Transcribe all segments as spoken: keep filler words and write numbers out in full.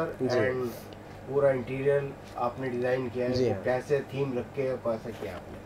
Sir and पूरा interior आपने design किया है, तो कैसे थीम रख के कैसे किया आपने?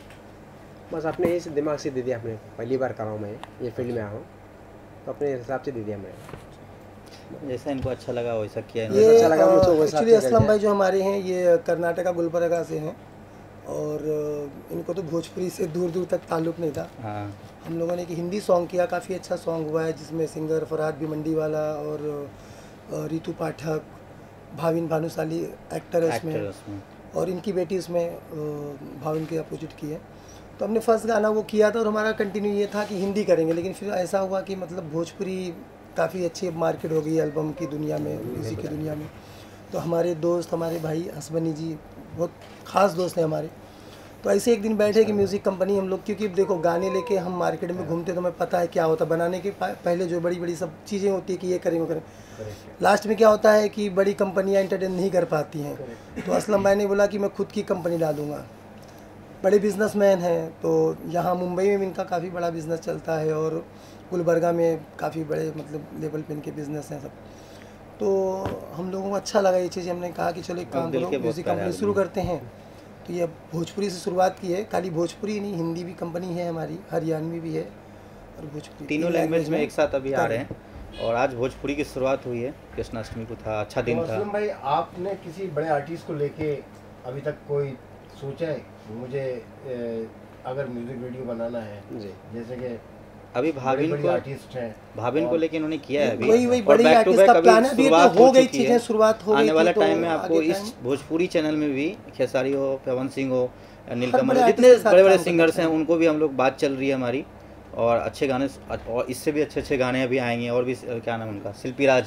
बस अपने इस दिमाग से दे दिया हमने, पहली बार कर रहा हूँ मैं ये फील्ड में आया हूँ तो अपने हिसाब से दे दिया मैंने, जैसा इनको अच्छा लगा वैसा किया। ये अच्छा लगा मुझे वैसा। एक्चुअली असलम भाई जो हमारे हैं ये कर्नाटका गुलबर्गा से हैं और इनको तो भोजपुरी से दूर दूर तक ताल्लुक़ नहीं था। हाँ। हम लोगों ने एक हिंदी सॉन्ग किया, काफ़ी अच्छा सॉन्ग हुआ है जिसमें सिंगर फरहाद भिमंडी वाला और रितु पाठक, भाविन भानुशाली एक्टर है इसमें, और इनकी बेटी उसमें भाविन के अपोजिट की है। तो हमने फर्स्ट गाना वो किया था और हमारा कंटिन्यू ये था कि हिंदी करेंगे, लेकिन फिर ऐसा हुआ कि मतलब भोजपुरी काफ़ी अच्छी मार्केट हो गई एल्बम की दुनिया में, म्यूज़िक की दुनिया में। तो हमारे दोस्त, हमारे भाई हसबनी जी बहुत ख़ास दोस्त हैं हमारे, तो ऐसे एक दिन बैठे कि म्यूज़िक कंपनी हम लोग, क्योंकि देखो गाने लेके हम मार्केट में घूमते तो हमें पता है क्या होता है बनाने के पहले जो बड़ी बड़ी सब चीज़ें होती है कि ये करें वो करें, लास्ट में क्या होता है कि बड़ी कंपनियां एंटरटेन नहीं कर पाती हैं। तो असलम भाई ने बोला कि मैं खुद की कंपनी डालूँगा, बड़े बिजनेसमैन हैं, तो यहाँ मुंबई में इनका काफ़ी बड़ा बिज़नेस चलता है और गुलबर्गा में काफ़ी बड़े मतलब लेवल पे इनके बिज़नेस हैं सब। तो हम लोगों को अच्छा लगा ये चीज़, हमने कहा कि चलो एक काम करो म्यूज़िक कंपनी शुरू करते हैं। तो ये भोजपुरी से शुरुआत की है, खाली भोजपुरी नहीं हिंदी भी कंपनी है हमारी, हरियाणवी भी है और भोजपुरी, तीनों लैंग्वेज में एक साथ अभी आ रहे हैं। और आज भोजपुरी की शुरुआत हुई है, कृष्णाष्टमी को था, अच्छा दिन था। भाई आपने किसी बड़े आर्टिस्ट को लेके अभी तक कोई सोचा है मुझे ए, अगर म्यूजिक वीडियो बनाना है जी, जैसे कि अभी भाविन को आर्टिस्ट हैं, भाविन को लेके इन्होंने किया है अभी, वही वही बड़ी आर्टिस्ट का प्लान है, अभी तो हो गई चीजें, शुरुआत हो गई। आने वाला टाइम में आपको इस भोजपुरी चैनल में भी खेसारी हो, पवन सिंह हो, नीलकमल, जितने बड़े बड़े सिंगर्स हैं उनको भी हम लोग बात चल रही है हमारी, और अच्छे गाने और इससे भी अच्छे अच्छे गाने अभी आएंगे। और भी क्या नाम उनका, शिल्पी राज,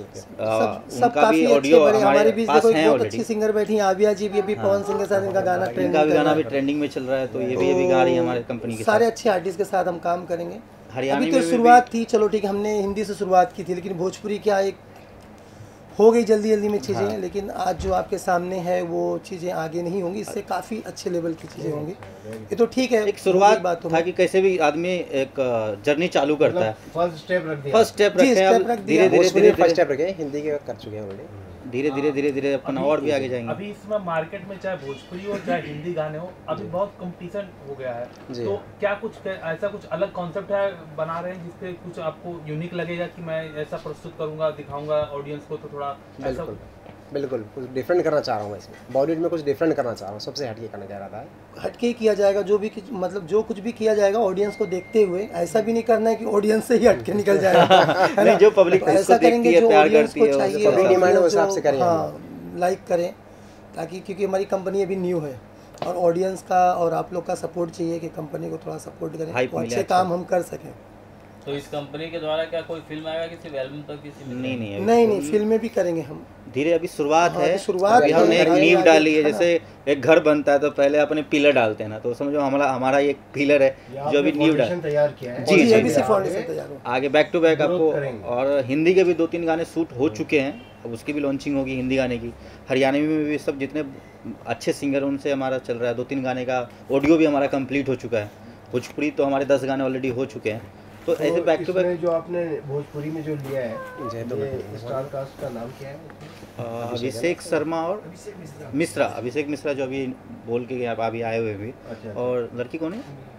उनका भी ऑडियो हमारे पास है ऑलरेडी। अच्छी सिंगर बैठी हैं, आविया जी भी अभी पवन सिंह के साथ इनका गाना ट्रेंडिंग, इनका भी गाना भी ट्रेंडिंग में चल रहा है, तो ये भी अभी गा रही है हमारे कंपनी के सारे अच्छे आर्टिस्ट के साथ हम काम करेंगे। हरियाणा में तो शुरुआत थी, चलो ठीक है हमने हिंदी से शुरुआत की थी, लेकिन भोजपुरी क्या एक हो गई जल्दी जल्दी में चीज़ें, हाँ। लेकिन आज जो आपके सामने है वो चीज़ें आगे नहीं होंगी, इससे काफ़ी अच्छे लेवल की चीज़ें होंगी। ये तो ठीक है, एक शुरुआत बात था कि कैसे भी आदमी एक जर्नी चालू करता है, फर्स्ट स्टेप रख दिया, फर्स्ट स्टेप रखे हैं, धीरे धीरे धीरे फर्स्ट स्टेप रखे, हिंदी के कर चुके हैं ऑलरेडी, धीरे धीरे धीरे धीरे अपन और भी आगे जाएंगे। अभी इसमें मार्केट में चाहे भोजपुरी हो चाहे हिंदी गाने हो, अभी बहुत कंपटीशन हो गया है, तो क्या कुछ ऐसा कुछ अलग कॉन्सेप्ट है बना रहे हैं जिससे कुछ आपको यूनिक लगेगा कि मैं ऐसा प्रस्तुत करूंगा, दिखाऊंगा ऑडियंस को, तो थोड़ा ऐसा बिल्कुल कुछ डिफरेंट करना चाह रहा हूँ इसमें, बॉलीवुड में कुछ डिफरेंट करना चाह रहा हूँ, सबसे हटके करना चाह रहा था। हटके ही किया जाएगा, जो भी मतलब जो कुछ भी किया जाएगा ऑडियंस को देखते हुए, ऐसा भी नहीं करना है कि ऑडियंस से ही हटके निकल जाएगा, है ना? जो पब्लिक ऐसा करेंगे जो ऑडियंस को चाहिए, पब्लिक डिमांड है उस हिसाब से करेंगे, हाँ लाइक करें, ताकि क्योंकि हमारी कंपनी अभी न्यू है और ऑडियंस का और आप लोग का सपोर्ट चाहिए कि कंपनी को थोड़ा सपोर्ट करें तो अच्छे काम हम कर सकें। तो इस कंपनी के द्वारा क्या कोई फिल्म आएगा किसी एल्बम तक, किसी में? नहीं नहीं नहीं नहीं फिल्में भी करेंगे हम, धीरे अभी शुरुआत हाँ, है, शुरुआत हमने एक नींव डाली है। जैसे एक घर बनता है तो पहले अपने पिलर डालते हैं ना, तो समझो हमारा हमारा एक पिलर है जो अभी नींव डाल तैयार किया है, जी जी, अभी से फाउंडेशन तैयार हो, आगे बैक टू बैक आपको। और हिंदी के भी दो तीन गाने शूट हो चुके हैं, अब उसकी भी लॉन्चिंग होगी हिंदी गाने की। हरियाणवी में भी सब जितने अच्छे सिंगर उनसे हमारा चल रहा है, दो तीन गाने का ऑडियो भी हमारा कंप्लीट हो चुका है। भोजपुरी तो हमारे दस गाने ऑलरेडी हो चुके हैं, तो ऐसे बैक टू बैक। जो आपने भोजपुरी में जो लिया है ये स्टार कास्ट का नाम क्या है? अभिषेक शर्मा और मिश्रा, अभिषेक मिश्रा जो अभी बोल के आप अभी आए हुए भी। और लड़की कौन है?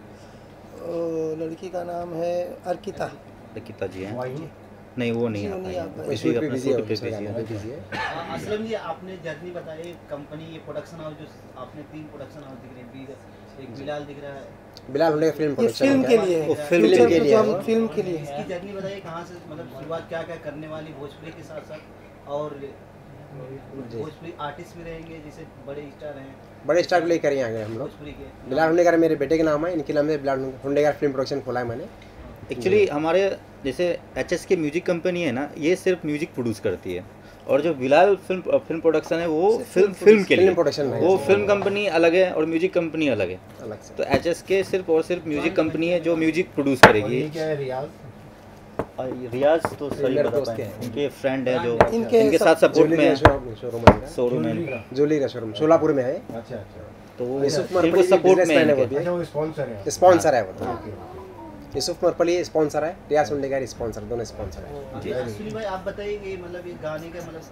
लड़की का नाम है अर्किता। अर्किता जी हैं? नहीं वो नहीं आता है, इसी अपना शूट पे बिजी है। असलम जी आपने जर्नी बताई कंपनी, ये प्रोडक्शन हाउस जो आपने तीन प्रोडक्शन हाउस दिख रहे हैं, एक बिलाल दिख रहा है, बिलाल होने फिल्म प्रोडक्शन फिल्म के लिए, वो फिल्म के लिए, हम फिल्म के लिए इसकी जर्नी बताइए कहाँ से, मतलब शुरुआत क्या क्या करने वाली भोजपुरी के साथ साथ, और भोजपुरी आर्टिस्ट भी रहेंगे जैसे बड़े स्टार हैं, बड़े स्टार लेकर ही आएंगे हम लोग। बिलाल हुंडेकर मेरे बेटे के नाम है, इनके नाम से बिलाल हुंडेकर फिल्म प्रोडक्शन खोला है मैंने। एक्चुअली हमारे जैसे एच एस के म्यूजिक कंपनी है ना, ये सिर्फ म्यूजिक प्रोड्यूस करती है, और जो बिलाल फिल्म फिल्म प्रोडक्शन है वो फिल्म फिल्म के लिए प्रोडक्शन है, वो फिल्म कंपनी अलग है और म्यूजिक कंपनी अलग है अलग से। तो एच एस के सिर्फ और सिर्फ म्यूजिक कंपनी है जो म्यूजिक प्रोड्यूस करेगी। क्या है रियाज? रियाज तो सही बता पाए, उनके फ्रेंड है जो इनके इनके साथ सपोर्ट में है, शोरूम है, शोरूम है, जोली का शोरूम सोलापुर में है। अच्छा अच्छा, तो वो यूसुफ इनको मरपली सपोर्ट में है, अच्छा वो स्पॉन्सर है, स्पॉन्सर है वो। यूसुफ मरपली स्पॉन्सर है, रियाज हुंडेकर स्पॉन्सर, दोनों स्पॉन्सर है। जी असली भाई आप बताइए कि मतलब ये गाने का मतलब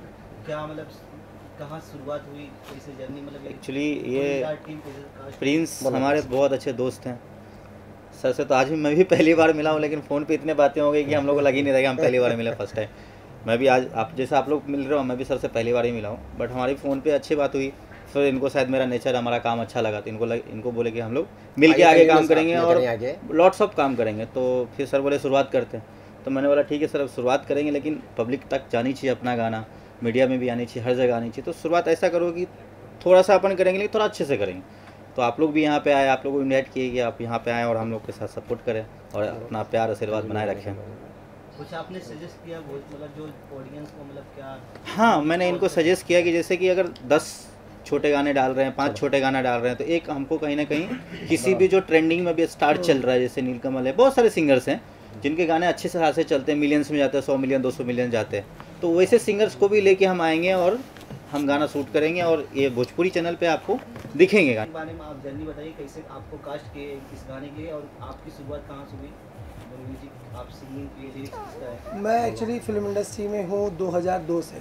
क्या मतलब कहाँ शुरुआत हुई, कैसे जर्नी, मतलब एक्चुअली ये प्रिंस हमारे बहुत अच्छे दोस्त हैं सर से, तो आज भी मैं भी पहली बार मिला हूँ, लेकिन फ़ोन पे इतने बातें हो गई कि हम लोग को लग ही नहीं रहा कि हम पहली बार मिले फर्स्ट टाइम। मैं भी आज आप जैसे आप लोग मिल रहे हो, मैं भी सर से पहली बार ही मिला हूँ, बट हमारी फ़ोन पे अच्छी बात हुई। फिर इनको शायद मेरा नेचर, हमारा काम अच्छा लगा, तो इनको लग, इनको बोले कि हम लोग मिल के आगे काम करेंगे और लॉट्स ऑफ काम करेंगे। तो फिर सर बोले शुरुआत करते हैं, तो मैंने बोला ठीक है सर अब शुरुआत करेंगे, लेकिन पब्लिक तक जानी चाहिए अपना गाना, मीडिया में भी आनी चाहिए, हर जगह आनी चाहिए। तो शुरुआत ऐसा करो कि थोड़ा सा अपन करेंगे लेकिन थोड़ा अच्छे से करेंगे। तो आप लोग भी यहाँ पे आए, आप लोग को इन्वाइट किए कि आप यहाँ पे आएँ और हम लोग के साथ सपोर्ट करें और अपना प्यार आशीर्वाद बनाए रखें। कुछ आपने सजेस्ट किया मतलब जो ऑडियंस को, मतलब क्या? हाँ, मैंने इनको सजेस्ट किया कि जैसे कि अगर दस छोटे गाने डाल रहे हैं, पांच छोटे गाने डाल रहे हैं, तो एक हमको कहीं ना कहीं किसी भी जो ट्रेंडिंग में भी स्टार चल रहा है, जैसे नीलकमल है, बहुत सारे सिंगर्स हैं जिनके गाने अच्छे से हाथ से चलते हैं, मिलियंस में जाते हैं, सौ मिलियन दो सौ मिलियन जाते हैं, तो वैसे सिंगर्स को भी लेके हम आएंगे और हम गाना शूट करेंगे और ये भोजपुरी चैनल पे आपको दिखेंगे गाने। बारे में आप जर्नी बताइए, कैसे आपको कास्ट किए इस गाने के और आपकी शुरुआत कहाँ से हुई? म्यूजिक आप सिंगिंग के लिरिक्स किसका है? मैं एक्चुअली फिल्म इंडस्ट्री में हूँ दो हज़ार दो से।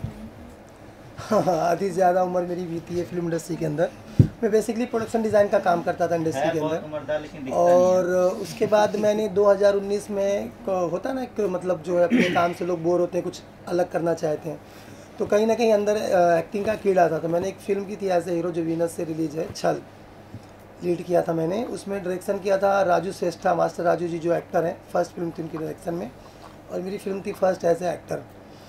आधी ज़्यादा उम्र मेरी बीती है फिल्म इंडस्ट्री के अंदर। मैं बेसिकली प्रोडक्शन डिज़ाइन का काम करता था इंडस्ट्री के अंदर, और उसके बाद मैंने दो हज़ार उन्नीस में होता ना कि मतलब जो है अपने काम से लोग बोर होते हैं, कुछ अलग करना चाहते हैं, तो कहीं ना कहीं अंदर एक्टिंग का कीड़ा था। तो मैंने एक फ़िल्म की थी एज ए हीरो जो वीनस से रिलीज है, छल लीड किया था मैंने। उसमें डायरेक्शन किया था राजू श्रेष्ठा, मास्टर राजू जी जो एक्टर हैं, फर्स्ट फिल्म थी उनकी डायरेक्शन में, और मेरी फिल्म थी फर्स्ट एज ए एक्टर।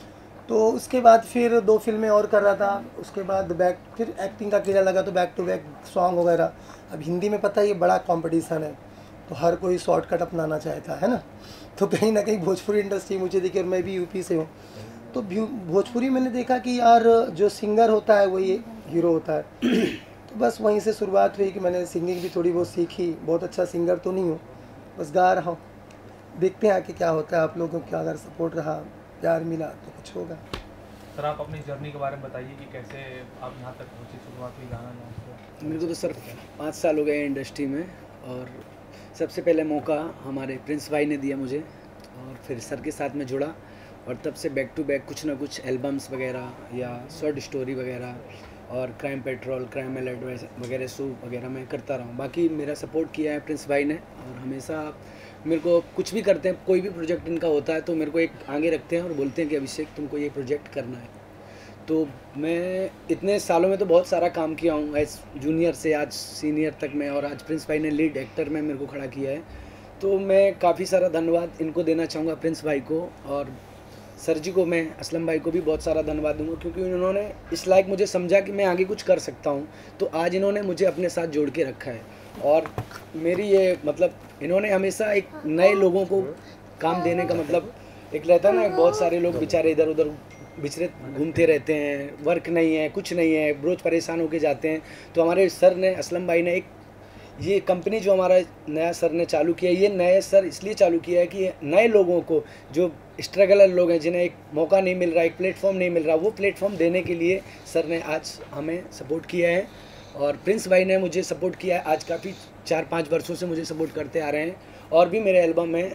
तो उसके बाद फिर दो फिल्में और कर रहा था, उसके बाद बैक फिर एक्टिंग का कीड़ा लगा तो बैक टू बैक सॉन्ग वगैरह। अब हिंदी में पता है ये बड़ा कंपटीशन है, तो हर कोई शॉर्टकट अपनाना चाहता है ना, तो कहीं ना कहीं भोजपुरी इंडस्ट्री मुझे देखी, और मैं भी यूपी से हूँ, तो भोजपुरी मैंने देखा कि यार जो सिंगर होता है वही हीरो होता है। तो बस वहीं से शुरुआत हुई कि मैंने सिंगिंग भी थोड़ी बहुत सीखी। बहुत अच्छा सिंगर तो नहीं हूँ, बस गा रहा हूँ, देखते हैं आके क्या होता है। आप लोगों का अगर सपोर्ट रहा, प्यार मिला तो कुछ होगा। सर आप अपनी जर्नी के बारे में बताइए कि कैसे आप यहाँ तक पहुँचे, शुरुआत हुई गाना गाने? मेरे को तो सर पाँच साल हो गए इंडस्ट्री में, और सबसे पहले मौका हमारे प्रिंस भाई ने दिया मुझे, और फिर सर के साथ में जुड़ा, और तब से बैक टू बैक कुछ ना कुछ एल्बम्स वगैरह या शॉर्ट स्टोरी वगैरह और क्राइम पेट्रोल, क्राइम अलर्ट वगैरह शो वगैरह मैं करता रहा हूँ। बाकी मेरा सपोर्ट किया है प्रिंस भाई ने, और हमेशा मेरे को कुछ भी करते हैं, कोई भी प्रोजेक्ट इनका होता है तो मेरे को एक आगे रखते हैं और बोलते हैं कि अभिषेक तुमको ये प्रोजेक्ट करना है। तो मैं इतने सालों में तो बहुत सारा काम किया हूँ, एज जूनियर से आज सीनियर तक में, और आज प्रिंस भाई ने लीड एक्टर में मेरे को खड़ा किया है। तो मैं काफ़ी सारा धन्यवाद इनको देना चाहूँगा, प्रिंस भाई को, और सर जी को, मैं असलम भाई को भी बहुत सारा धन्यवाद दूंगा, क्योंकि इन्होंने इस लायक मुझे समझा कि मैं आगे कुछ कर सकता हूं, तो आज इन्होंने मुझे अपने साथ जोड़ के रखा है। और मेरी ये मतलब इन्होंने हमेशा एक नए लोगों को काम देने का, मतलब एक रहता है ना, बहुत सारे लोग बेचारे इधर उधर बिछड़े घूमते रहते हैं, वर्क नहीं है, कुछ नहीं है, रोज़ परेशान होके जाते हैं। तो हमारे सर ने, असलम भाई ने, एक ये कंपनी जो हमारा नया सर ने चालू किया, ये नए सर इसलिए चालू किया है कि नए लोगों को, जो स्ट्रगलर लोग हैं, जिन्हें एक मौका नहीं मिल रहा, एक प्लेटफॉर्म नहीं मिल रहा, वो प्लेटफॉर्म देने के लिए सर ने आज हमें सपोर्ट किया है। और प्रिंस भाई ने मुझे सपोर्ट किया है, आज काफ़ी चार पाँच वर्षों से मुझे सपोर्ट करते आ रहे हैं। और भी मेरे एल्बम में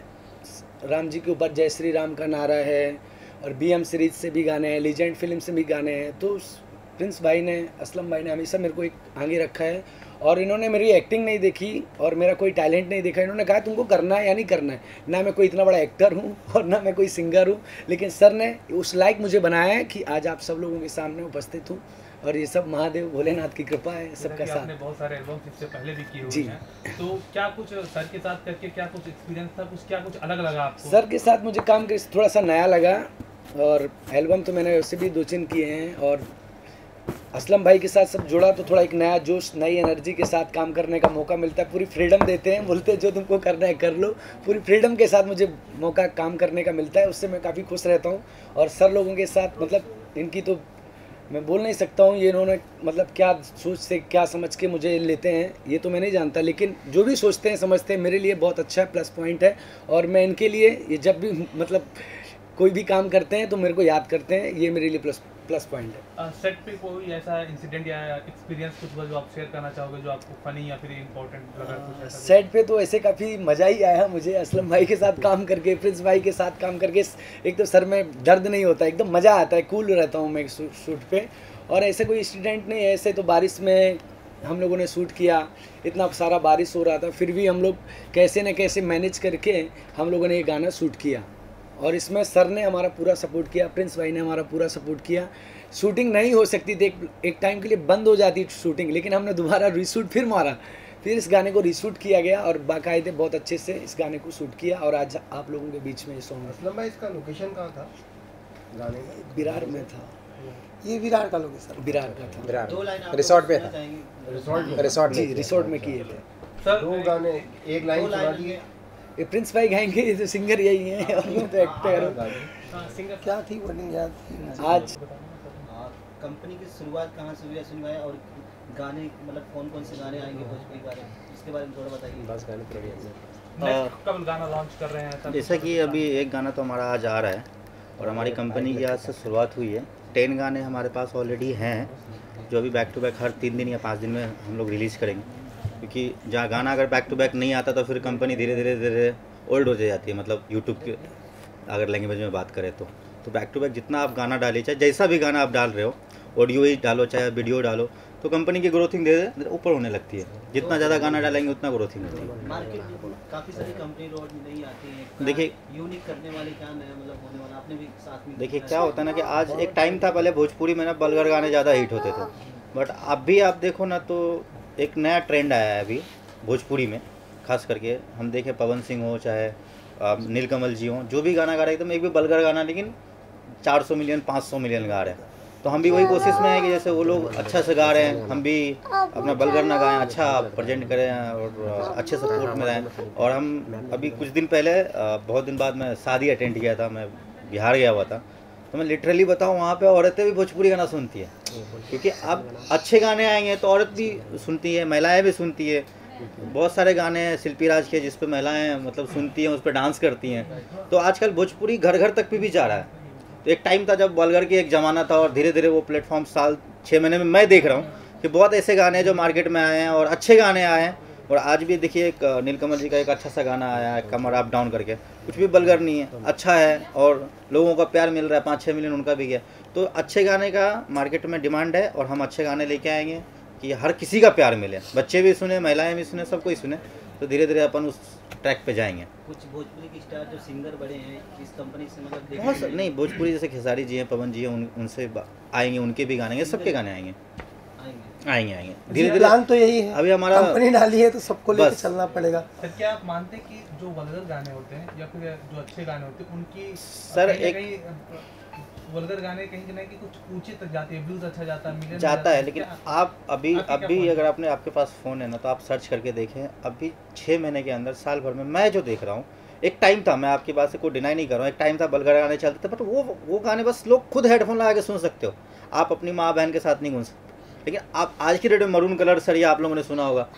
राम जी के ऊपर जय श्री राम का नारा है, और बी एम सीरीज से भी गाने हैं, लीजेंड फिल्म से भी गाने हैं। तो प्रिंस भाई ने, असलम भाई ने हमेशा मेरे को एक आगे रखा है, और इन्होंने मेरी एक्टिंग नहीं देखी और मेरा कोई टैलेंट नहीं देखा। इन्होंने कहा तुमको करना है या नहीं करना है। ना मैं कोई इतना बड़ा एक्टर हूँ और ना मैं कोई सिंगर हूँ, लेकिन सर ने उस लायक मुझे बनाया है कि आज आप सब लोगों के सामने उपस्थित हूँ, और ये सब महादेव भोलेनाथ की कृपा है सबका साथ। आपने बहुत सारे एल्बम्स इससे पहले भी किए हुए हैं, तो क्या कुछ सर के साथ करके क्या कुछ एक्सपीरियंस था, कुछ क्या कुछ अलग लगा आपको? सर के साथ मुझे काम कर थोड़ा सा नया लगा, और एल्बम तो मैंने वैसे भी दो तीन किए हैं, और असलम भाई के साथ सब जुड़ा तो थोड़ा एक नया जोश, नई एनर्जी के साथ काम करने का मौका मिलता है। पूरी फ्रीडम देते हैं, बोलते हैं जो तुमको करना है कर लो, पूरी फ्रीडम के साथ मुझे मौका काम करने का मिलता है, उससे मैं काफ़ी खुश रहता हूँ। और सर लोगों के साथ मतलब इनकी तो मैं बोल नहीं सकता हूँ, ये इन्होंने मतलब क्या सोच से क्या समझ के मुझे लेते हैं ये तो मैं नहीं जानता, लेकिन जो भी सोचते हैं समझते हैं मेरे लिए बहुत अच्छा है, प्लस पॉइंट है। और मैं इनके लिए ये जब भी मतलब कोई भी काम करते हैं तो मेरे को याद करते हैं, ये मेरे लिए प्लस प्लस पॉइंट है। सेट पे कोई ऐसा इंसिडेंट या एक्सपीरियंस कुछ हुआ जो आप शेयर करना चाहोगे जो आपको फनी या फिर इम्पोर्टेंट लगा कुछ ऐसा? सेट पे तो ऐसे काफ़ी मज़ा ही आया मुझे, असलम भाई के साथ काम करके, प्रिंस भाई के साथ काम करके। एक तो सर में दर्द नहीं होता, एकदम मज़ा आता है, कूल रहता हूँ मैं शूट पे। और ऐसे कोई इंसिडेंट नहीं है। ऐसे तो बारिश में हम लोगों ने शूट किया, इतना सारा बारिश हो रहा था, फिर भी हम लोग कैसे न कैसे मैनेज करके हम लोगों ने ये गाना शूट किया। और इसमें सर ने हमारा पूरा सपोर्ट किया, प्रिंस भाई ने हमारा पूरा सपोर्ट किया। शूटिंग नहीं हो सकती थी, एक, एक टाइम के लिए बंद हो जाती शूटिंग, लेकिन हमने दोबारा रीशूट फिर मारा, फिर इस गाने को रीशूट किया गया और बाकायदे बहुत अच्छे से इस गाने को शूट किया। और आज आप लोगों के बीच में ये सॉन्ग। असलम भाई, इसका लोकेशन कहाँ था गाने का? विरार में था, ये विरार का लोकेशन, विरार का था, विरार दो लाइन आप रिसोर्ट पे सुनना था। चाहेंगे? रिसोर्ट में? रिसोर्ट जी में रिसोर्ट में किए थे। सर दो गाने, एक लाइन दो सुना लाइन दिए। ये प्रिंस भाई गाएंगे, ये तो सिंगर यही है और मैं तो एक्टर हूँ। सिंगर क्या थी वर्डिंग याद थी? आज हाँ, कंपनी की शुरुआत कहाँ से हुई सुनवाई, और गाने मतलब कौन कौन से गाने आएंगे भोजपुरी बारे में, इसके बारे में थोड़ा बताइए। बस गाने प्रोड्यूसर नेक्स्ट कब गाना लॉन्च कर रहे हैं ऐसा? जैसा कि अभी एक गाना तो हमारा आज आ रहा है और हमारी कंपनी की आज से शुरुआत हुई है। टेन गाने हमारे पास ऑलरेडी हैं जो अभी बैक टू बैक हर तीन दिन या पाँच दिन में हम लोग रिलीज़ करेंगे, क्योंकि जहाँ गाना अगर बैक टू बैक नहीं आता तो फिर कंपनी धीरे धीरे धीरे ओल्ड हो जाती है, मतलब यूट्यूब के अगर लैंग्वेज में बात करें तो तो बैक टू बैक जितना आप गाना डालिए, चाहे जैसा भी गाना आप डाल रहे हो, ऑडियो ही डालो चाहे वीडियो डालो, तो कंपनी की ग्रोथिंग धीरे धीरे ऊपर होने लगती है। जितना ज़्यादा गाना डालेंगे उतना ग्रोथिंग होती है। मार्केट में काफ़ी सारी कंपनी रोड नहीं आती है, देखिए यूनिक करने वाले क्या नया मतलब होने वाला, आपने भी साथ में देखिए क्या होता है ना कि आज एक टाइम था पहले भोजपुरी में ना बलगर गाने ज़्यादा हिट होते थे, बट अब भी आप देखो ना तो एक नया ट्रेंड आया है अभी भोजपुरी में। खास करके हम देखें पवन सिंह हो चाहे नीलकमल जी हों, जो भी गाना गा रहे हैं एकदम एक भी बलगर गाना लेकिन चार सौ मिलियन पाँच सौ मिलियन गा रहे हैं। तो हम भी वही कोशिश में है कि जैसे वो लोग अच्छा से गा रहे हैं, हम भी अपना बलगर ना गाएं, अच्छा प्रेजेंट करें और अच्छे सपोर्ट में रहें। और हम अभी कुछ दिन पहले बहुत दिन बाद मैं शादी अटेंड किया था, मैं बिहार गया हुआ था, तो मैं लिटरली बताऊँ वहाँ पे औरतें भी भोजपुरी गाना सुनती है, क्योंकि अब अच्छे गाने आएंगे तो औरत भी सुनती है, महिलाएं भी सुनती है। बहुत सारे गाने हैं शिल्पी राज के जिस पे महिलाएं मतलब सुनती हैं, उस पर डांस करती हैं। तो आजकल भोजपुरी घर घर तक भी, भी जा रहा है। तो एक टाइम था जब बलगर की एक ज़माना था और धीरे धीरे वो प्लेटफॉर्म साल छः महीने में मैं देख रहा हूँ कि बहुत ऐसे गाने हैं जो मार्केट में आए हैं और अच्छे गाने आए हैं। और आज भी देखिए एक नीलकमल जी का एक अच्छा सा गाना आया है कमर अप डाउन करके, कुछ भी बलगर नहीं है, अच्छा है और लोगों का प्यार मिल रहा है, पाँच छः मिलियन उनका भी गया। तो अच्छे गाने का मार्केट में डिमांड है और हम अच्छे गाने लेके आएंगे कि हर किसी का प्यार मिले, बच्चे भी सुने, महिलाएं भी सुने, सबको ही सुने। तो धीरे धीरे अपन उस ट्रैक पे जाएंगे। कुछ भोजपुरी की स्टार जो सिंगर बड़े हैं इस कंपनी से मतलब देखने बहुत में- नहीं, भोजपुरी जैसे खेसारी जी हैं, पवन जी हैं, उन, उनसे आएंगे, उनके भी गाने आएंगे, सबके गाने आएंगे आएंगे। आएंगे आएंगे जी, धीरे धीरे। प्लान तो यही है, अभी हमारा कंपनी डाली है तो सबको लेके बस। चलना पड़ेगा। सर क्या आप मानते हैं कि जो वल्गर गाने होते हैं या फिर जो अच्छे गाने होते हैं उनकी सर, कहीं ना एक- कहीं वल्गर गाने कहीं ना कहीं कुछ ऊंचे तक जाते हैं, व्यूज अच्छा जाता है, मिलियन जाता है, लेकिन आप अभी आपके क्या अभी point अगर आपने आपके पास फ़ोन है ना तो आप सर्च करके देखें, अभी छः महीने के अंदर साल भर में मैं जो देख रहा हूँ, एक टाइम था, मैं आपकी बात से कोई डिनाई नहीं कर रहा हूँ, एक टाइम था बलगर गाने चलते थे, बट वो वो गाने बस लोग खुद हेडफोन लगा के सुन सकते हो, आप अपनी माँ बहन के साथ नहीं सुन सकते। लेकिन आप आज की डेट में मरून कलर सर, ये आप लोगों ने सुना होगा,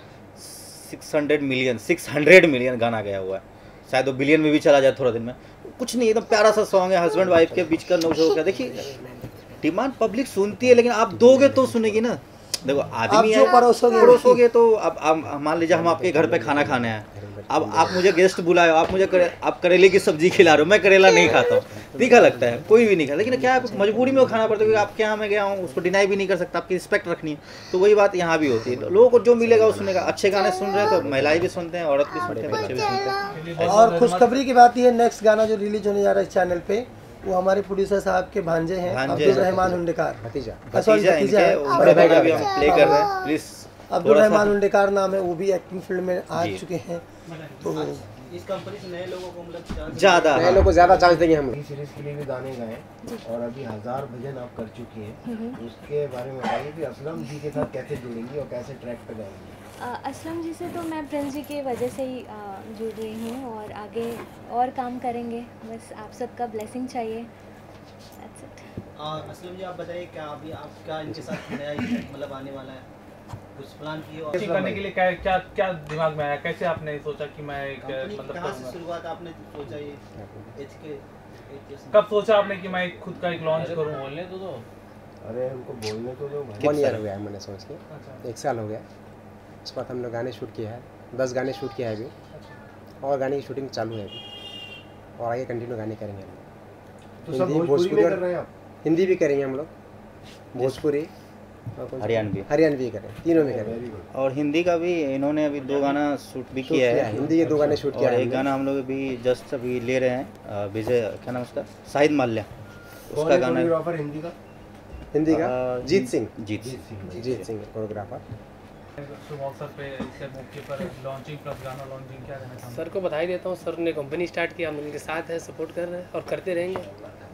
six hundred million six hundred million गाना गया हुआ है, शायद वो बिलियन में भी चला जाए थोड़ा दिन में। कुछ नहीं, एकदम प्यारा सा सॉन्ग है, हस्बैंड वाइफ के बीच का नोक है। देखिए डिमांड पब्लिक सुनती है, लेकिन आप दोगे तो सुनेगी ना। देखो आदमी जो है, परोसोगे परोसोगे तो अब आप मान लीजिए हम आपके घर पे खाना खाने आए, अब आप मुझे गेस्ट बुलाए, आप मुझे करे, आप करेले की सब्जी खिला रहे हो, मैं करेला नहीं खाता हूँ, तीखा लगता है, कोई भी नहीं खाता, लेकिन क्या है मजबूरी में वो खाना पड़ता है, क्योंकि आपके यहाँ मैं गया हूँ, उसको डिनाई भी नहीं कर सकता, आपकी रिस्पेक्ट रखनी है। तो वही बात यहाँ भी होती है, लोगों को जो मिलेगा वो सुनेगा। अच्छे गाने सुन रहे हैं तो महिलाएं भी सुनते हैं, औरत भी सुनते हैं, बच्चे भी सुनते हैं। और खुशखबरी की बात यह है, नेक्स्ट गाना जो रिलीज होने जा रहा है इस चैनल पे, वो हमारे प्रोड्यूसर साहब के भांजे हैं, भांजे अब्दुल हैं। रहमान उंडेकार। भतीजा sorry, भतीजा भतीजा इनके, है, उनका बड़े गाना भाई भी हम प्ले कर रहे हैं, प्लीज अब्दुल थोड़ा सा- रहमान उंडेकार नाम है, वो भी एक्टिंग फील्ड में आ जी। चुके हैं। तो इस कंपनी से नए लोगों को मतलब चांस ज़्यादा नए लोग को ज़्यादा चांस देंगे हम। टी सीरीज के लिए भी गाने गाए और अभी हजार भजन आप कर चुकी हैं, उसके बारे में बताइए कि असलम जी के साथ कैसे जुड़ेंगी और कैसे ट्रैक पे जाएंगी। अ, असलम जी से तो मैं प्रिंस जी की वजह से ही अ, जुड़ रही हूँ और आगे और काम करेंगे, बस आप सबका ब्लेसिंग चाहिए। That's it. असलम जी आप बताइए क्या अभी आप क्या इनके साथ नया मतलब आने वाला है, कुछ प्लान किए और अचीव करने के लिए क्या क्या क्या दिमाग में आया, कैसे आपने सोचा कि मैं एक कंपनी मतलब कहाँ से करूंगा? शुरुआत आपने सोचा ये एच के कब सोचा आपने कि मैं एक खुद का एक लॉन्च करूं? बोलने तो दो। अरे हमको बोलने तो दो भाई। वन ईयर हो गया है मैंने सोच के, अच्छा एक साल हो गया। उसके बाद हम लोग गाने शूट किया है, दस गाने शूट किया है अभी, और गाने की शूटिंग चालू है अभी, और आगे कंटिन्यू गाने करेंगे हम लोग। तो सब भोजपुरी में कर रहे हैं आप? हिंदी भी करेंगे हम लोग, भोजपुरी हरियाणवी हरियाणवी करें, तीनों में करें। और हिंदी का भी इन्होंने अभी दो गाना शूट भी किया है, हिंदी के दो गाने शूट किया और है एक हमने। गाना हम लोग अभी जस्ट अभी ले रहे हैं अ, विजय क्या नाम उसका, शाहिद माल्या, उसका गाना कोरियोग्राफर हिंदी का? हिंदी का अ, जीत सिंह, जीत सिंह जीत सिंह कोरियोग्राफर। शुभ अवसर पे इसके मौके पर लॉन्चिंग प्लस गाना लॉन्चिंग क्या कहना चाहूँगा? सर को बधाई देता हूँ, सर ने कंपनी स्टार्ट किया, हम उनके साथ हैं, सपोर्ट कर रहे हैं और करते रहेंगे।